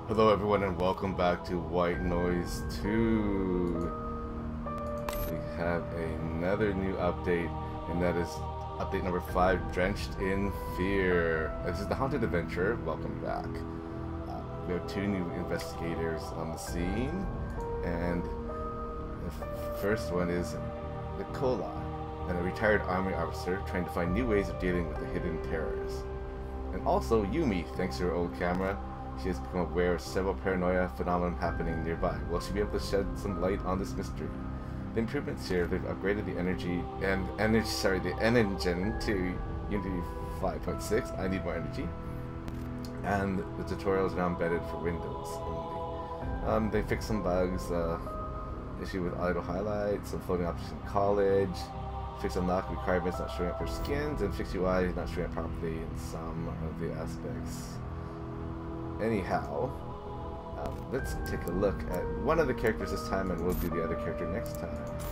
Hello everyone and welcome back to White Noise 2. We have another new update, and that is update number 5, Drenched in Fear. This is the Haunted Adventure. Welcome back. We have 2 new investigators on the scene, and the first one is Nicola, a retired army officer trying to find new ways of dealing with the hidden terrors. And also Yumi, thanks to her old camera, she has become aware of several paranoia phenomena happening nearby. Will she be able to shed some light on this mystery? The improvements here, they've upgraded the engine to Unity 5.6. I need more energy. And the tutorials are now embedded for Windows only. They fixed some bugs, issue with auto highlights, some floating options in college, fix unlock requirements not showing up for skins, and fix UI not showing up properly in some of the aspects. Anyhow, let's take a look at one of the characters this time, and we'll do the other character next time.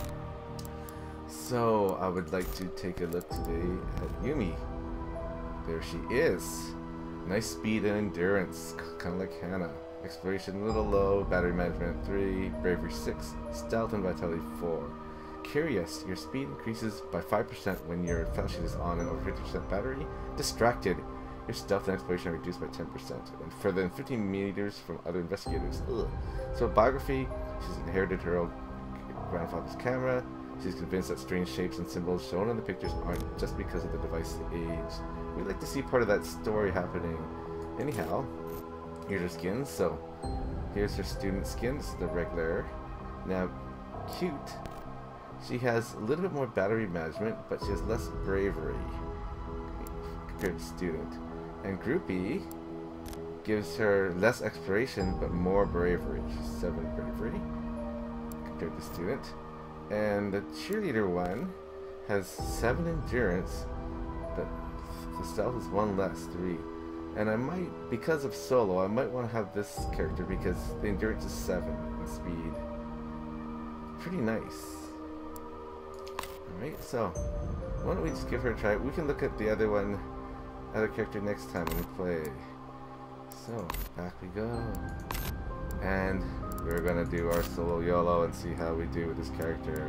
So I would like to take a look today at Yumi. There she is. Nice speed and endurance, kind of like Hannah. Exploration a little low, battery management 3, bravery 6, stealth and vitality 4. Curious, your speed increases by 5% when your flashlight is on and over 50% battery. Distracted, your stealth and exploration are reduced by 10%, and further than 15 meters from other investigators. Ugh. So biography, she's inherited her old grandfather's camera. She's convinced that strange shapes and symbols shown in the pictures aren't just because of the device's age. We'd like to see part of that story happening. Anyhow, here's her skins. So here's her student skin. This is the regular. Now, cute. She has a little bit more battery management, but she has less bravery compared to student. And groupie gives her less exploration but more bravery. She's 7 bravery compared to student. And the cheerleader one has 7 endurance, but the stealth is 1 less, 3. And I might, because of solo, I might want to have this character because the endurance is 7 and speed. Pretty nice. Alright, so why don't we just give her a try? We can look at the other character next time when we play. So, back we go. And we're gonna do our solo Yolo and see how we do with this character.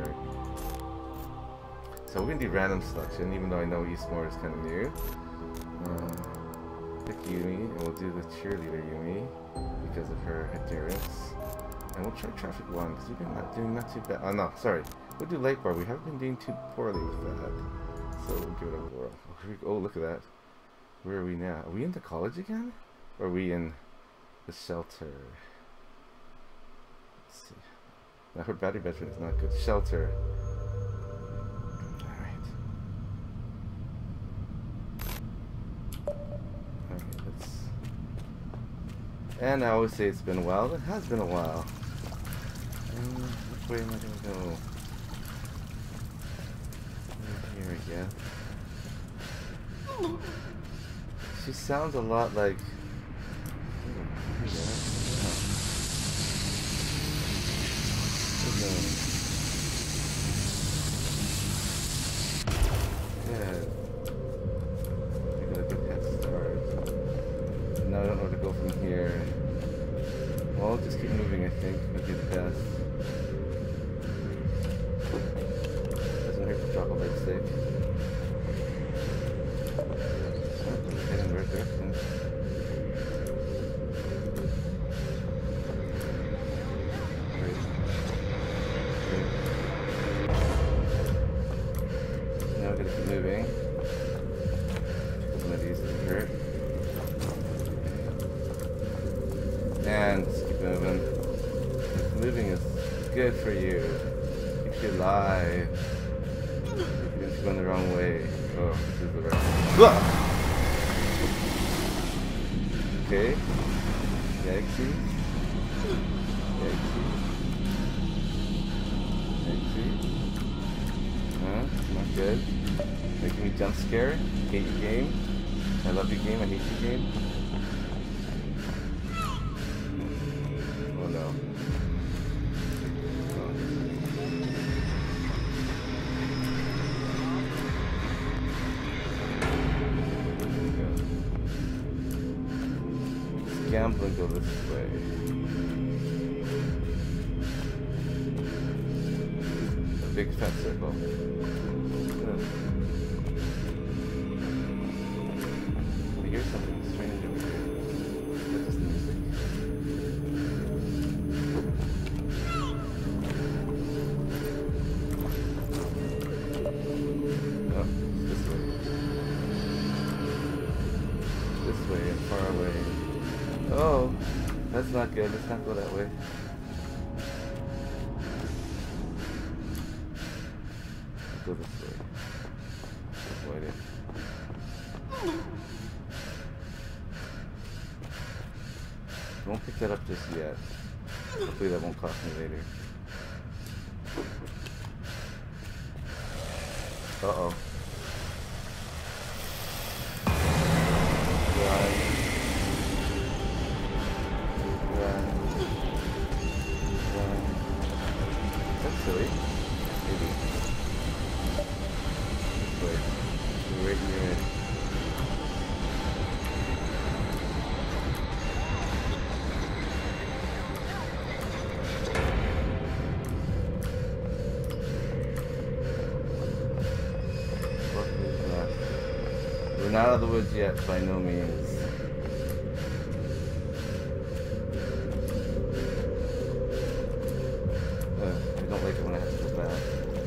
So we're gonna do random selection, even though I know East Moore is kind of new. Pick Yumi, and we'll do the cheerleader Yumi because of her endurance. And we'll try traffic 1 because we've been doing not too bad. Oh no, sorry. We'll do light bar. We haven't been doing too poorly with that. So we'll give it a whirl. Oh, look at that. Where are we now? Are we into college again? Or are we in the shelter? Let's see. Now her battery management is not good. Shelter. Alright. Alright, let's... And I always say it's been a while. It has been a while. Which way am I going to go? Here we go. She sounds a lot like... Yeah. We got a good head start. Now I don't know where to go from here. Well, I'll just keep moving, I think. Would be the best. Doesn't hurt to drop a leg stick. Heading right direction. Now I'm gonna keep moving. One of these doesn't hurt. And just keep moving. Moving is good for you. Keeps you alive. Even if you're going the wrong way. Oh, this is the right way. Okay. Yikesy. Yikesy. Yikesy. Not good. Making me jump scare. Hate your game. I love your game. I hate your game. Oh no. jump and go this way. A big fat circle. I hear something strange over here. That's just music. Oh, this way. This way and far away. Oh, that's not good. Let's not go that way. Let's go this way. Avoid it. Won't pick that up just yet. Hopefully that won't cost me later. Uh-oh. Run. Run. Run. That's silly. Maybe. This way. You're right near it. We're not out of the woods yet, by no means. I don't like it when I have to go back.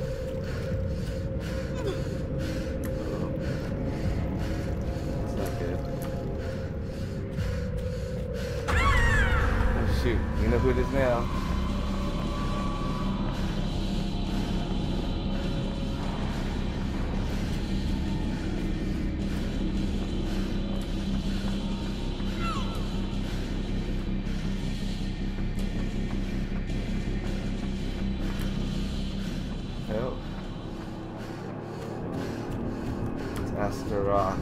That's not good. Oh shoot, you know who it is now. Astaroth.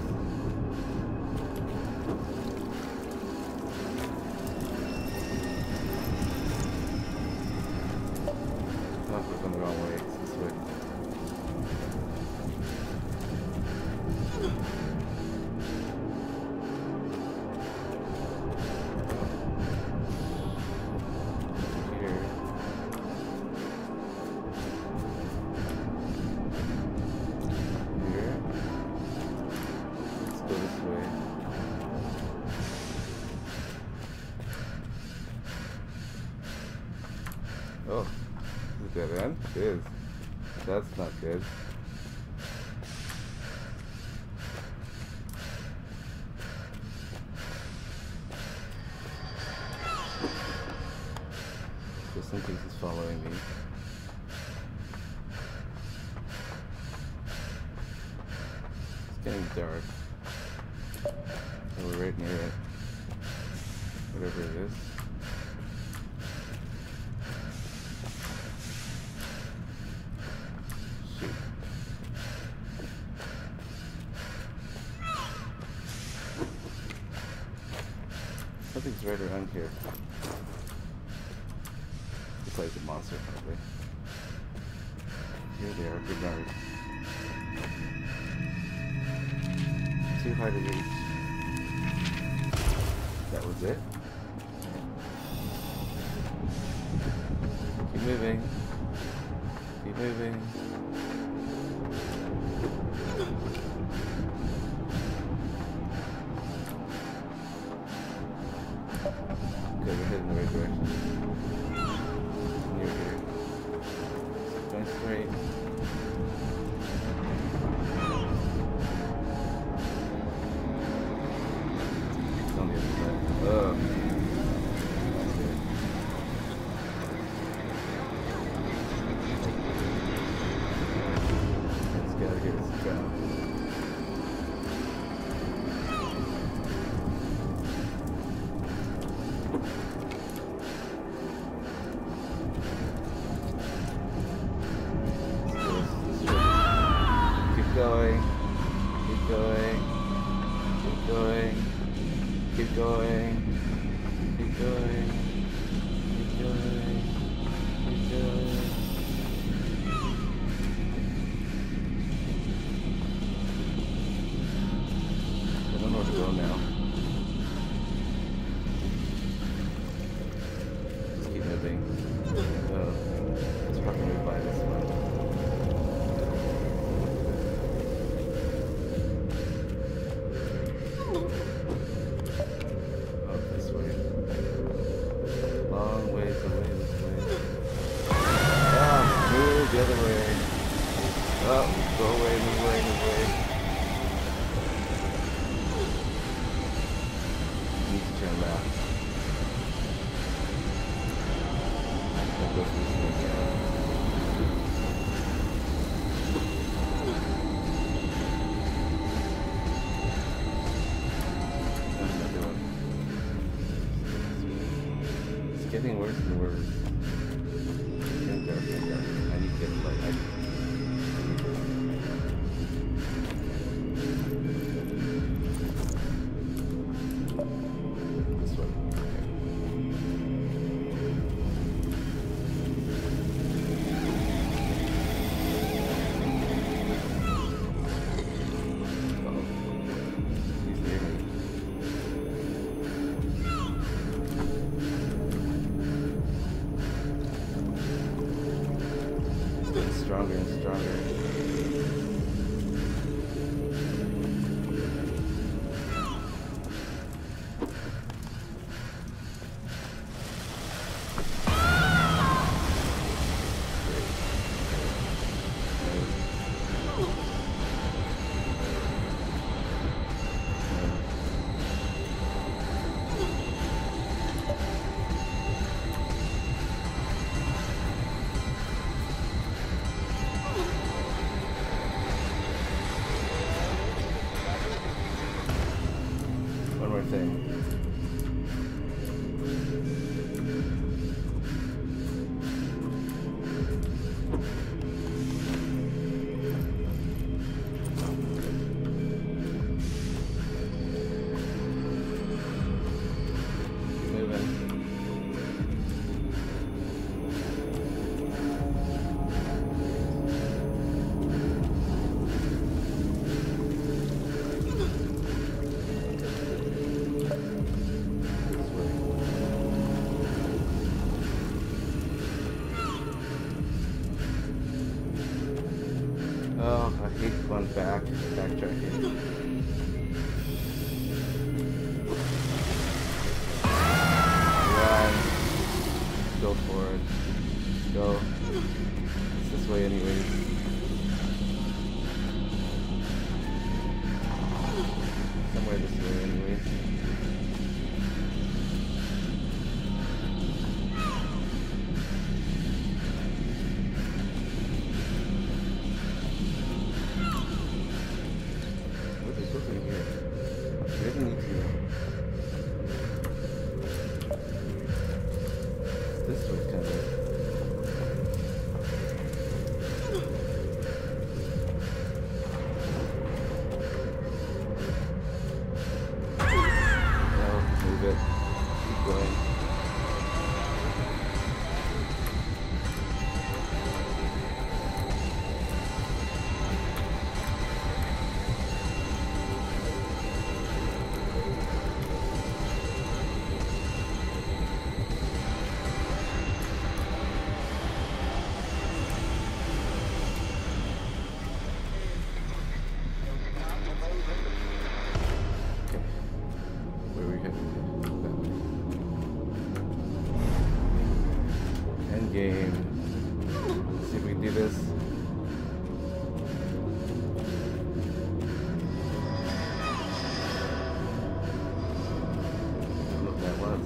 Oh, we're going the wrong way. It's this way. Here. Here. Let's go this way. Oh, is it dead end? It is. That's not good. Just in case he's following me. It's getting dark. And we're right near it. Whatever it is. Shoot. Something's right around here. Looks like a monster, probably. Here they are, good guard. Too hard to reach. That was it. Keep moving. Keep moving. Good, we're heading in the right direction. Near here. Going straight. It's on the other side. Ugh. Let's get out of here. Let's go. go through this thing again. Another one. It's getting worse and worse. Can't go. I need to get light. This one. Stronger and stronger. One more thing. Keep moving. Oh, I hate going backtracking. Run. Go for it. Go. It's this way anyways. Somewhere this way anyways. This was kind of... No, move it. Keep going. Game. Let's see if we can do this. I don't know what that was.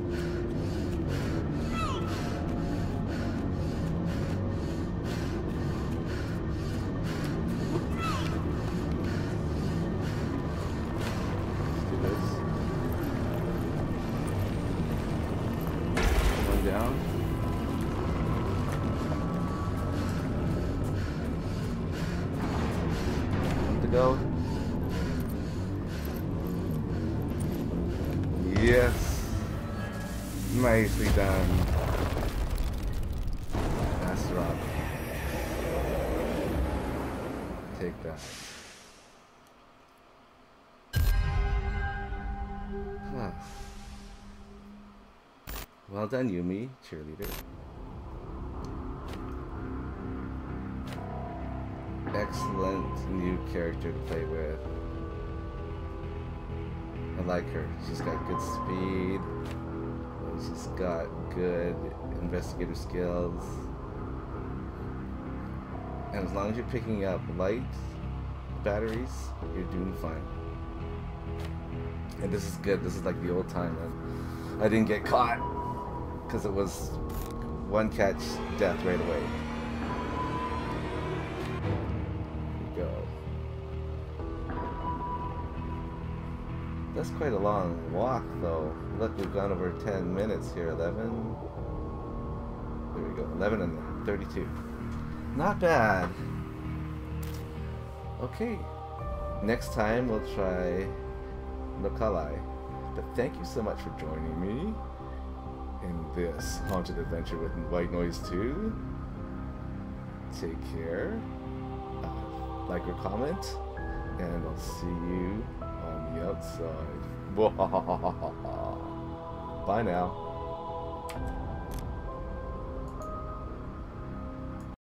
Let's do this. One down. Go. Yes. Nicely done. That's rock. Take that. Huh. Well done, Yumi Cheerleader. Excellent new character to play with. I like her. She's got good speed. She's got good investigator skills. And as long as you're picking up light batteries, you're doing fine. And this is good. This is like the old time. I didn't get caught because it was one catch death right away. There we go. That's quite a long walk though. Look, we've gone over 10 minutes here. 11. There we go. 11 and 32. Not bad. Okay. Next time we'll try Nokalai. But thank you so much for joining me in this haunted adventure with White Noise 2. Take care. Like or comment. And I'll see you on the outside. Bye now.